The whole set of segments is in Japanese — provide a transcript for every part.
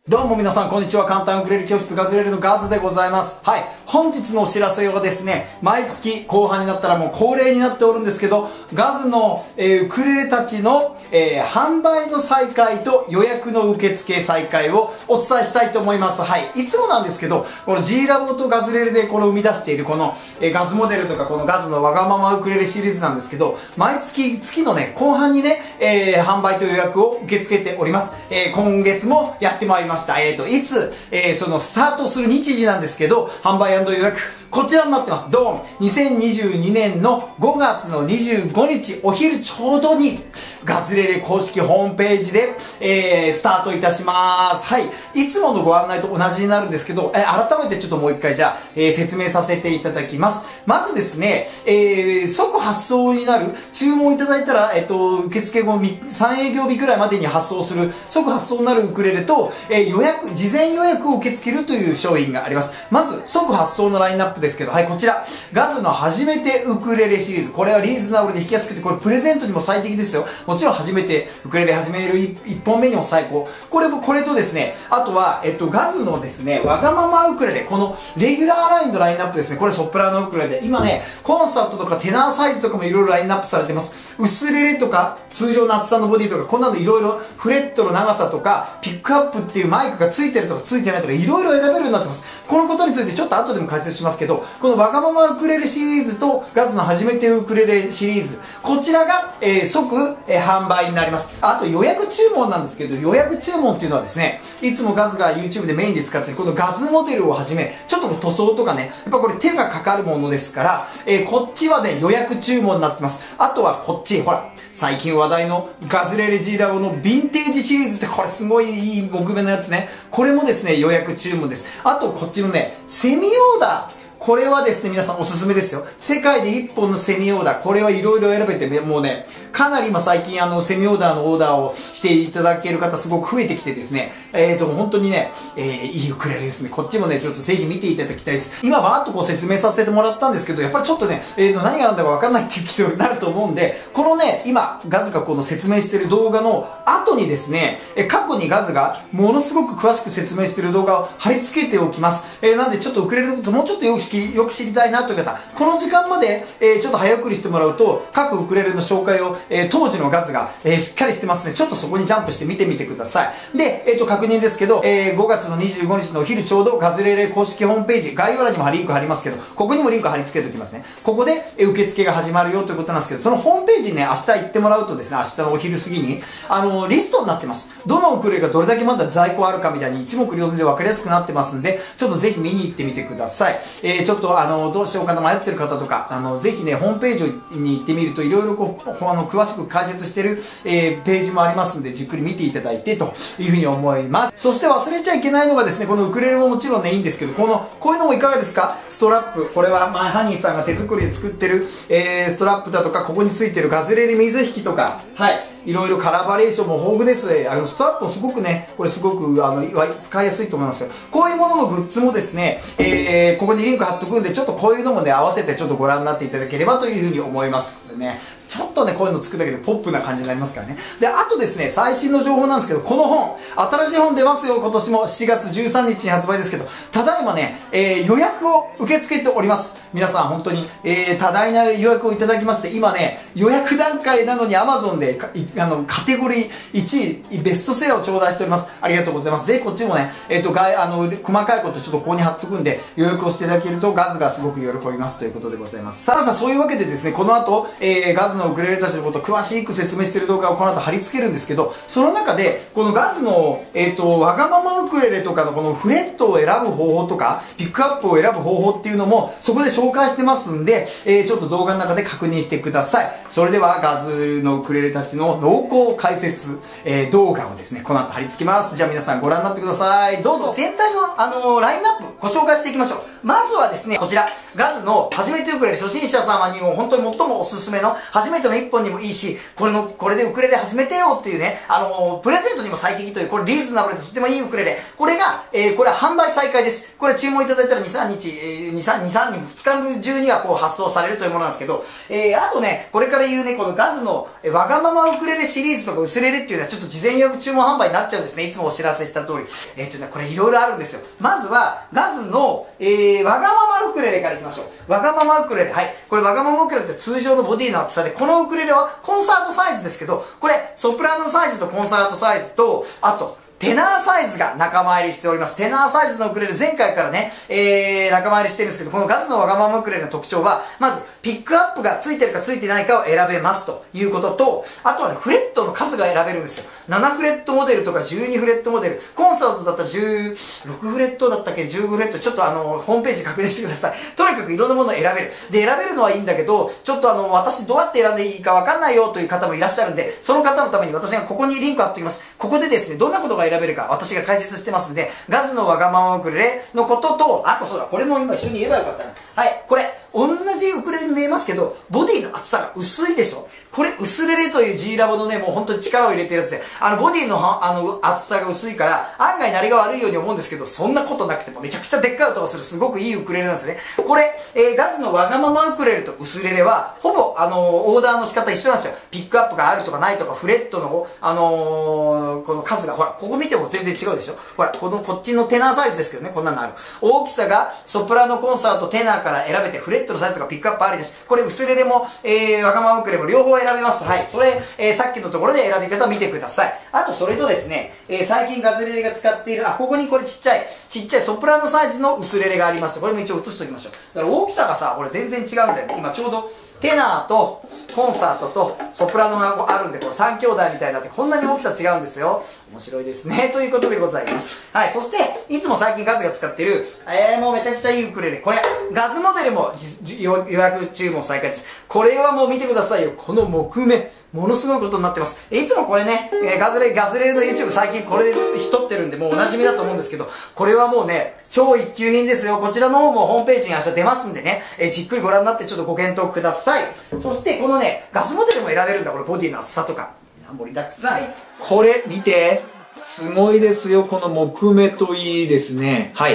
どうも皆さんこんにちは。簡単ウクレレ教室ガズレレのガズでございます。はい。本日のお知らせはですね、毎月後半になったらもう恒例になっておるんですけど、ガズの、ウクレレたちの、販売の再開と予約の受付再開をお伝えしたいと思います。はい。いつもなんですけど、この G ラボとガズレレでこの生み出しているこの、ガズモデルとかこのガズのわがままウクレレシリーズなんですけど、毎月月のね、後半にね、販売と予約を受け付けております。今月もやってまいりました。いつ、そのスタートする日時なんですけど、販売&予約、こちらになってます。ドン !2022 年の5月の25日お昼ちょうどにガズレレ公式ホームページで、スタートいたします。はい。いつものご案内と同じになるんですけど、改めてちょっともう一回じゃあ、説明させていただきます。まずですね、即発送になる、注文いただいたら、受付後3営業日くらいまでに発送する、即発送になるウクレレと、事前予約を受け付けるという商品があります。まず、即発送のラインナップですけど、はい、こちら、ガズの初めてウクレレシリーズ。これはリーズナブルで弾きやすくて、これプレゼントにも最適ですよ。もちろん初めてウクレレ始める1本目にも最高。これとですね、あとは、ガズのですね、わがままウクレレ。このレギュラーラインのラインナップですね。これソプラノウクレレで。今ね、コンサートとかテナーサイズとかもいろいろラインナップされてます。薄レレとか、通常の厚さのボディとか、こんなのいろいろ、フレットの長さとか、ピックアップっていうマイクがついてるとかついてないとか、いろいろ選べるようになってます。このことについてちょっと後でも解説しますけど、このわがままウクレレシリーズとガズの初めてウクレレシリーズ、こちらが、即、販売になります。あと予約注文なんですけど、予約注文っていうのはですね、いつもガズが YouTube でメインで使ってるこのガズモデルをはじめ、ちょっと塗装とかね、やっぱこれ手がかかるものですから、こっちはね、予約注文になってます。あとはこっち、ほら、最近話題のガズレレ G ラボのヴィンテージシリーズってこれすごいいい木目のやつね。これもですね、予約注文です。あとこっちのね、セミオーダー。これはですね、皆さんおすすめですよ。世界で1本のセミオーダー。これはいろいろ選べて、もうね、かなり今最近セミオーダーのオーダーをしていただける方すごく増えてきてですね、本当にね、いいウクレレですね。こっちもね、ちょっとぜひ見ていただきたいです。今バーッとこう説明させてもらったんですけど、やっぱりちょっとね、何が何だかわかんないっていう人になると思うんで、このね、今、ガズがこの説明してる動画の後にですね、過去にガズがものすごく詳しく説明してる動画を貼り付けておきます。なんでちょっとウクレレのこともうちょっとよく知りたいなという方、この時間まで、ちょっと早送りしてもらうと、各ウクレレの紹介を、当時のガズが、しっかりしてますね。ちょっとそこにジャンプして見てみてください。で、確認ですけど、5月の25日のお昼ちょうどガズレレ公式ホームページ、概要欄にもリンク貼りますけど、ここにもリンク貼り付けておきますね。ここで、受付が始まるよということなんですけど、そのホームページにね、明日行ってもらうとですね、明日のお昼過ぎに、リストになってます。どのウクレレがどれだけまだ在庫あるかみたいに一目瞭然で分かりやすくなってますんで、ちょっとぜひ見に行ってみてください。ちょっとどうしようかな迷ってる方とか、ぜひね、ホームページに行ってみると、いろいろこう、詳しく解説してる、ページもありますんで、じっくり見ていただいて、というふうに思います。そして忘れちゃいけないのがですね、このウクレレももちろんね、いいんですけど、こういうのもいかがですか？ストラップ。これは、ハニーさんが手作りで作ってる、ストラップだとか、ここについてるガズレレ水引きとか、はい。いろいろカラーバリエーションも豊富です。ストラップもすごくね、これすごく、使いやすいと思いますよ。こういうもののグッズもですね、ここにリンク貼っとくんで、ちょっとこういうのもね、合わせてちょっとご覧になっていただければというふうに思います。これね、ちょっとね、こういうの作るだけでポップな感じになりますからね。で、あとですね、最新の情報なんですけど、この本、新しい本出ますよ、今年も7月13日に発売ですけど、ただいまね、予約を受け付けております。皆さん本当に、多大な予約をいただきまして、今ね、予約段階なのに Amazon でカテゴリー1位、ベストセラーを頂戴しております。ありがとうございます。ぜひこっちもね、細かいことちょっとここに貼っとくんで、予約をしていただけるとガズがすごく喜びますということでございます。さあ、そういうわけでですね、この後、ガズのウクレレたちのことを詳しく説明している動画をこの後貼り付けるんですけど、その中で、このガズの、わがままウクレレとかのこのフレットを選ぶ方法とか、ピックアップを選ぶ方法っていうのも、そこで紹介してますんで、ちょっと動画の中で確認してください。それでは、ガズのウクレレたちの濃厚解説、動画をですね、この後貼り付けます。じゃあ皆さんご覧になってください。どうぞ、全体の、ラインナップご紹介していきましょう。 まずはですね、こちら、ガズの初めてウクレレ初心者様にも本当に最もおすすめの、初めての一本にもいいし、これでウクレレ始めてよっていうね、プレゼントにも最適という、これリーズナブルでとってもいいウクレレ。これが、これは販売再開です。これ注文いただいたら2、3日、2、3日中にはこう発送されるというものなんですけど、あとね、これから言うね、このガズのわがままウクレレシリーズとかウスレレっていうのはちょっと事前予約注文販売になっちゃうんですね。いつもお知らせした通り。これいろいろあるんですよ。まずは、ガズの、わがままウクレレからいきましょう。わがままウクレレ。はい。これわがままウクレレって通常のボディの厚さで、このウクレレはコンサートサイズですけど、これソプラノサイズとコンサートサイズと、あと、テナーサイズが仲間入りしております。テナーサイズのウクレレ前回からね、仲間入りしてるんですけど、このガズのわがままウクレレの特徴は、まず、ピックアップがついてるかついてないかを選べますということと、あとはね、フレットの数が選べるんですよ。7フレットモデルとか12フレットモデル、コンサートだったら16フレットだったっけ、15フレット、ちょっとホームページ確認してください。とにかくいろんなものを選べる。で、選べるのはいいんだけど、ちょっと私どうやって選んでいいかわかんないよという方もいらっしゃるんで、その方のために私がここにリンク貼っておきます。ここでですね、どんなことが選べるか私が解説してますんで、ガズのわがままウクレレのことと、あとそうだ、これも今一緒に言えばよかったな。はい、これ、同じウクレレに見えますけど、ボディの厚さが薄いでしょ。これ、薄レレという G ラボのね、もう本当に力を入れてるやつで、ボディの厚さが薄いから、案外鳴りが悪いように思うんですけど、そんなことなくてもめちゃくちゃでっかい音がする、すごくいいウクレレなんですね。これ、ガズのわがままウクレレと薄レレは、ほぼ、オーダーの仕方一緒なんですよ。ピックアップがあるとかないとか、フレットの、この数が、ほら、ここ見ても全然違うでしょ。ほら、こっちのテナーサイズですけどね、こんなのある。大きさが、ソプラノコンサート、テナーから選べて、フレットのサイズがピックアップありです。これ、薄レレも、わがままウクレレも両方選べます。はい。それ、さっきのところで選び方を見てください。あと、それとですね、最近ガズレレが使っている、ここにこれちっちゃいソプラノサイズの薄レレがあります。これも一応映しておきましょう。だから大きさがさ、これ全然違うんだよね。今ちょうど、テナーとコンサートとソプラノがあるんで、これ3兄弟みたいになってこんなに大きさ違うんですよ。面白いですね。ということでございます。はい。そして、いつも最近ガズが使っている、もうめちゃくちゃいいウクレレ。これ、ガズモデルも予約注文再開です。これはもう見てくださいよ。この木目。ものすごいことになってます。いつもこれね、ガズレレの YouTube 最近これでひとってるんで、もうおなじみだと思うんですけど、これはもうね、超一級品ですよ。こちらの方もホームページに明日出ますんでね、じっくりご覧になってちょっとご検討ください。そしてこのね、ガズモデルも選べるんだ。これボディの厚さとか。盛りだくさん。これ見て。すごいですよ。この木目といいですね。はい。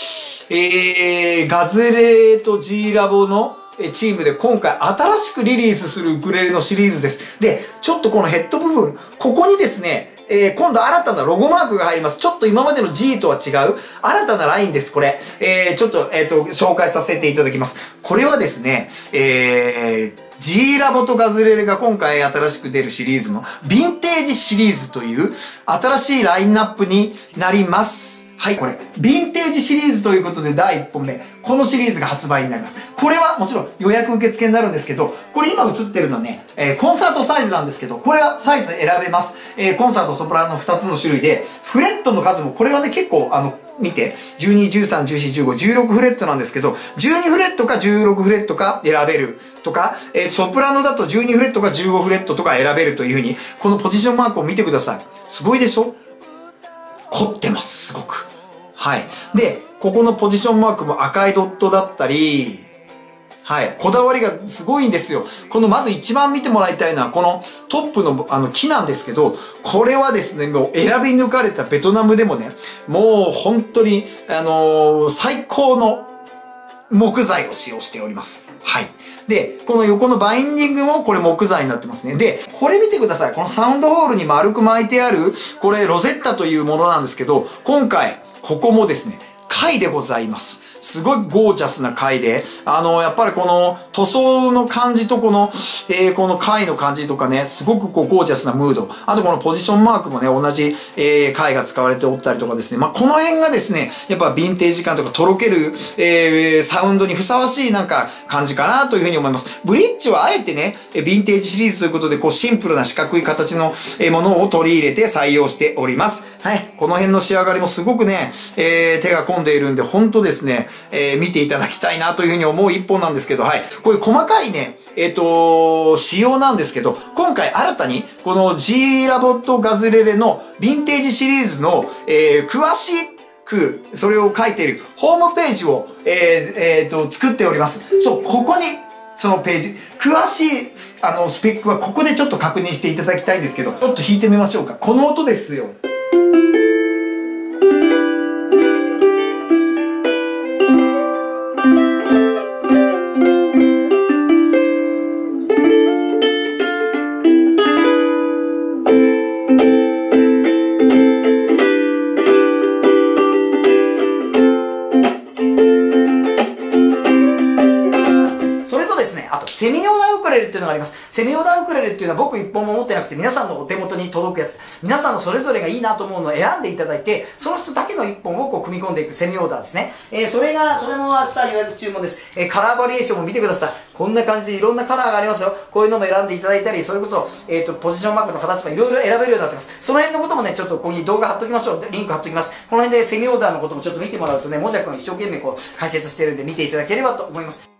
ガズレレと G ラボのチームで今回新しくリリースするウクレレのシリーズです。で、ちょっとこのヘッド部分、ここにですね、今度新たなロゴマークが入ります。ちょっと今までの G とは違う新たなラインです、これ。ちょっと、紹介させていただきます。これはですね、G ラボとガズレレが今回新しく出るシリーズのヴィンテージシリーズという新しいラインナップになります。はい、これ、ヴィンテージシリーズということで第1本目、このシリーズが発売になります。これはもちろん予約受付になるんですけど、これ今映ってるのはね、コンサートサイズなんですけど、これはサイズ選べます。コンサート、ソプラノの2つの種類で、フレットの数もこれはね、結構見て、12、13、14、15、16フレットなんですけど、12フレットか16フレットか選べるとか、ソプラノだと12フレットか15フレットとか選べるというふうに、このポジションマークを見てください。すごいでしょ？凝ってます、すごく。はい。で、ここのポジションマークも赤いドットだったり、はい。こだわりがすごいんですよ。このまず一番見てもらいたいのは、このトップの木なんですけど、これはですね、もう選び抜かれたベトナムでもね、もう本当に、最高の木材を使用しております。はい。で、この横のバインディングもこれ木材になってますね。で、これ見てください。このサウンドホールに丸く巻いてある、これロゼッタというものなんですけど、今回、ここもですね、貝でございます。すごいゴージャスな貝で、やっぱりこの塗装の感じとこの貝の感じとかね、すごくこうゴージャスなムード。あとこのポジションマークもね、同じ、貝が使われておったりとかですね。まあ、この辺がですね、やっぱヴィンテージ感とかとろける、サウンドにふさわしいなんか感じかなというふうに思います。ブリッジはあえてね、ヴィンテージシリーズということで、こうシンプルな四角い形のものを取り入れて採用しております。はい。この辺の仕上がりもすごくね、手が込んでいるんで、ほんとですね、見ていただきたいなというふうに思う一本なんですけど、はい。こういう細かいね、仕様なんですけど、今回新たに、こく、それを書いているホームページを、作っております。そう、ここに、そのページ、詳しい、スペックはここでちょっと確認していただきたいんですけど、ちょっと弾いてみましょうか。この音ですよ。セミオーダーウクレレっていうのがあります。セミオーダーウクレレっていうのは僕一本も持ってなくて皆さんのお手元に届くやつ。皆さんのそれぞれがいいなと思うのを選んでいただいて、その人だけの一本をこう組み込んでいくセミオーダーですね。それも明日予約注文です。カラーバリエーションも見てください。こんな感じでいろんなカラーがありますよ。こういうのも選んでいただいたり、それこそ、ポジションマークの形とかいろいろ選べるようになってます。その辺のこともね、ちょっとここに動画貼っときましょう。リンク貼っときます。この辺でセミオーダーのこともちょっと見てもらうとね、もじゃくん一生懸命こう解説してるんで見ていただければと思います。